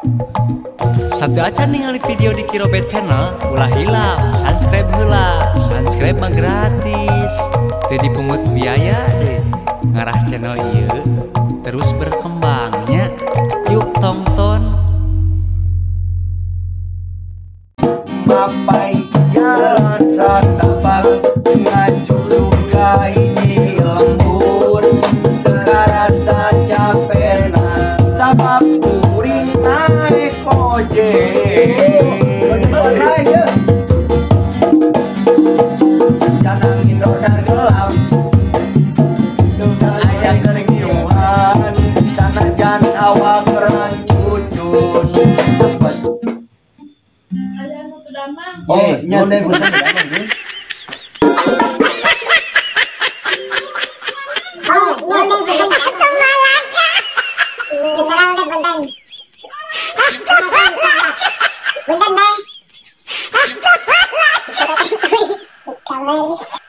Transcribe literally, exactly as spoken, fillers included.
Satu aja ningali video di Kirobet Channel, ulah hilap, subscribe heula, subscribe mah gratis, teu dipungut biaya deh. Ngarah channel ieu terus berkembangnya, yuk tonton. Mapai jalan satapak dengan julung kahiji lembur, teka rasa capena sabab kuring naik ojek. Tanang indoor dan gelap, aya keringiuhan, sanajan awak rancucus. Oh, nyantai bener damang nih. Oh, nyantai bener itu malahnya. General deh benteng. Benteng deh. Kamar.